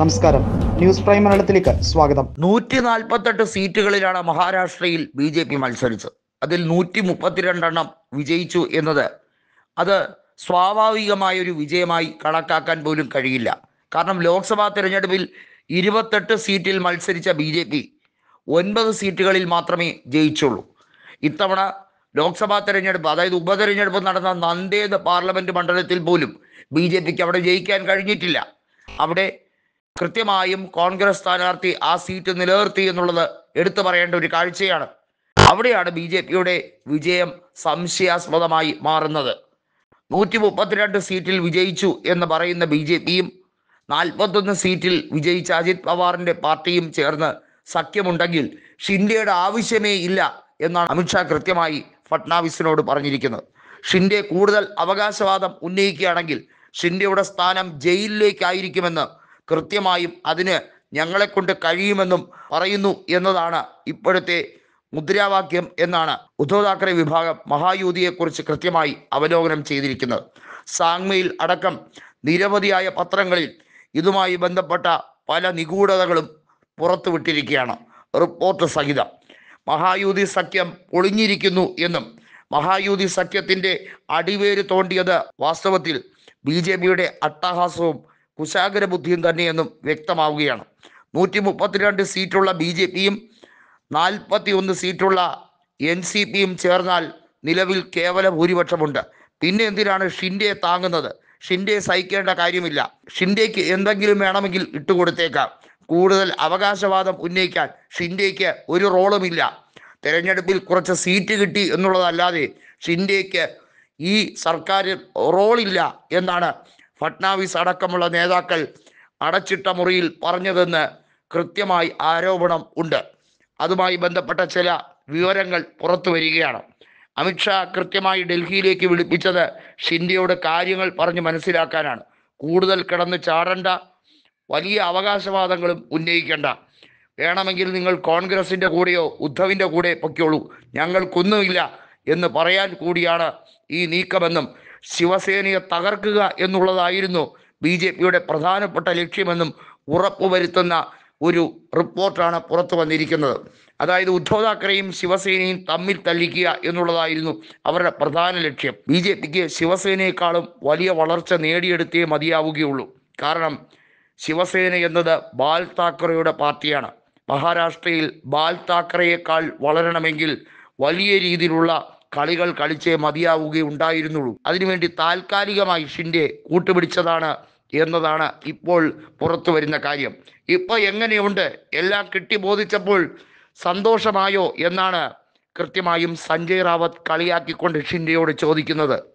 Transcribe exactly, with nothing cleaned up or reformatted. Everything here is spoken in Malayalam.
നമസ്കാരം, ന്യൂസ് പ്രൈം മലയാളത്തിലേക്ക് സ്വാഗതം. നൂറ്റി നാൽപ്പത്തെട്ട് സീറ്റുകളിലാണ് മഹാരാഷ്ട്രയിൽ ബി ജെ പി മത്സരിച്ചത്. അതിൽ നൂറ്റി മുപ്പത്തിരണ്ടെണ്ണം വിജയിച്ചു എന്നത് അത് സ്വാഭാവികമായൊരു വിജയമായി കണക്കാക്കാൻ പോലും കഴിയില്ല. കാരണം ലോക്സഭാ തെരഞ്ഞെടുപ്പിൽ ഇരുപത്തെട്ട് സീറ്റിൽ മത്സരിച്ച ബി ജെ പി ഒൻപത് സീറ്റുകളിൽ മാത്രമേ ജയിച്ചുള്ളൂ. ഇത്തവണ ലോക്സഭാ തെരഞ്ഞെടുപ്പ്, അതായത് ഉപതെരഞ്ഞെടുപ്പ് നടന്ന നന്ദേദ് പാർലമെന്റ് മണ്ഡലത്തിൽ പോലും ബി ജെ പിക്ക് അവിടെ ജയിക്കാൻ കഴിഞ്ഞിട്ടില്ല. അവിടെ കൃത്യമായും കോൺഗ്രസ് സ്ഥാനാർത്ഥി ആ സീറ്റ് നിലനിർത്തി എന്നുള്ളത് എടുത്തു പറയേണ്ട ഒരു കാഴ്ചയാണ്. അവിടെയാണ് ബി ജെ പിയുടെ വിജയം സംശയാസ്പദമായി മാറുന്നത്. നൂറ്റി മുപ്പത്തിരണ്ട് സീറ്റിൽ വിജയിച്ചു എന്ന് പറയുന്ന ബി ജെ പിയും നാൽപ്പത്തൊന്ന് സീറ്റിൽ വിജയിച്ച അജിത് പവാറിന്റെ പാർട്ടിയും ചേർന്ന് സഖ്യമുണ്ടെങ്കിൽ ഷിൻഡെയുടെ ആവശ്യമേ ഇല്ല എന്നാണ് അമിത്ഷാ കൃത്യമായി ഫട്നാവിസിനോട് പറഞ്ഞിരിക്കുന്നത്. ഷിൻഡെ കൂടുതൽ അവകാശവാദം ഉന്നയിക്കുകയാണെങ്കിൽ ഷിൻഡെയുടെ സ്ഥാനം ജയിലിലേക്കായിരിക്കുമെന്ന് കൃത്യമായും അതിന് ഞങ്ങളെ കൊണ്ട് കഴിയുമെന്നും പറയുന്നു എന്നതാണ് ഇപ്പോഴത്തെ മുദ്രാവാക്യം എന്നാണ് ഉദ്ധവ് താക്കറെ വിഭാഗം മഹായുതിയെക്കുറിച്ച് കൃത്യമായി അവലോകനം ചെയ്തിരിക്കുന്നത്. സാങ്മയിൽ അടക്കം നിരവധിയായ പത്രങ്ങളിൽ ഇതുമായി ബന്ധപ്പെട്ട പല നിഗൂഢതകളും പുറത്തുവിട്ടിരിക്കുകയാണ്. റിപ്പോർട്ട് സഹിതം മഹായുതി സഖ്യം പൊളിഞ്ഞിരിക്കുന്നു എന്നും മഹായുതി സഖ്യത്തിൻ്റെ അടിവേര് തോണ്ടിയത് വാസ്തവത്തിൽ ബി ജെ പിയുടെ അട്ടഹാസവും കുശാഗ്ര ബുദ്ധിയും തന്നെയെന്നും വ്യക്തമാവുകയാണ്. നൂറ്റി മുപ്പത്തിരണ്ട് സീറ്റുള്ള ബി ജെ പിയും നാൽപ്പത്തി ഒന്ന് സീറ്റുള്ള എൻ സി പിയും ചേർന്നാൽ നിലവിൽ കേവല ഭൂരിപക്ഷമുണ്ട്. പിന്നെ എന്തിനാണ് ഷിൻഡെയെ താങ്ങുന്നത്? ഷിൻഡെയെ സഹിക്കേണ്ട കാര്യമില്ല. ഷിൻഡെയ്ക്ക് എന്തെങ്കിലും വേണമെങ്കിൽ ഇട്ടുകൊടുത്തേക്കാം. കൂടുതൽ അവകാശവാദം ഉന്നയിക്കാൻ ഷിൻഡെയ്ക്ക് ഒരു റോളുമില്ല. തെരഞ്ഞെടുപ്പിൽ കുറച്ച് സീറ്റ് കിട്ടി എന്നുള്ളതല്ലാതെ ഷിൻഡെയ്ക്ക് ഈ സർക്കാരിൽ റോളില്ല എന്നാണ് ഫട്നാവിസ് അടക്കമുള്ള നേതാക്കൾ അടച്ചിട്ട മുറിയിൽ പറഞ്ഞതെന്ന് കൃത്യമായി ആരോപണം ഉണ്ട്. അതുമായി ബന്ധപ്പെട്ട ചില വിവരങ്ങൾ പുറത്തു വരികയാണ്. അമിത്ഷാ കൃത്യമായി ഡൽഹിയിലേക്ക് വിളിപ്പിച്ചത് ഷിൻഡെയോട് കാര്യങ്ങൾ പറഞ്ഞ് മനസ്സിലാക്കാനാണ്. കൂടുതൽ കിടന്ന് ചാടണ്ട, വലിയ അവകാശവാദങ്ങളും ഉന്നയിക്കേണ്ട. വേണമെങ്കിൽ നിങ്ങൾ കോൺഗ്രസിൻ്റെ കൂടെയോ ഉദ്ധവിൻ്റെ കൂടെ പൊയ്ക്കോളൂ, ഞങ്ങൾക്കൊന്നുമില്ല എന്ന് പറയാൻ കൂടിയാണ് ഈ നീക്കമെന്നും ശിവസേനയെ തകർക്കുക എന്നുള്ളതായിരുന്നു ബി ജെ പിയുടെ പ്രധാനപ്പെട്ട ലക്ഷ്യമെന്നും ഉറപ്പുവരുത്തുന്ന ഒരു റിപ്പോർട്ടാണ് പുറത്തു വന്നിരിക്കുന്നത്. അതായത് ഉദ്ധവ് താക്കറെയും ശിവസേനയും തമ്മിൽ തല്ലിക്കുക എന്നുള്ളതായിരുന്നു അവരുടെ പ്രധാന ലക്ഷ്യം. ബി ജെ പിക്ക് ശിവസേനയെക്കാളും വലിയ വളർച്ച നേടിയെടുത്തേ മതിയാവുകയുള്ളൂ. കാരണം ശിവസേന എന്നത് ബാൽ താക്കറെയുടെ പാർട്ടിയാണ്. മഹാരാഷ്ട്രയിൽ ബാൽ താക്കറെയേക്കാൾ വളരണമെങ്കിൽ വലിയ രീതിയിലുള്ള കളികൾ കളിച്ചേ മതിയാവുകയുണ്ടായിരുന്നുള്ളൂ. അതിനുവേണ്ടി താൽക്കാലികമായി ഷിൻഡെ കൂട്ടുപിടിച്ചതാണ് എന്നതാണ് ഇപ്പോൾ പുറത്തു വരുന്ന കാര്യം. ഇപ്പോൾ എങ്ങനെയുണ്ട്, എല്ലാം കിട്ടി ബോധിച്ചപ്പോൾ സന്തോഷമായോ എന്നാണ് കൃത്യമായും സഞ്ജയ് റാവത്ത് കളിയാക്കിക്കൊണ്ട് ഷിൻഡെയോട് ചോദിക്കുന്നത്.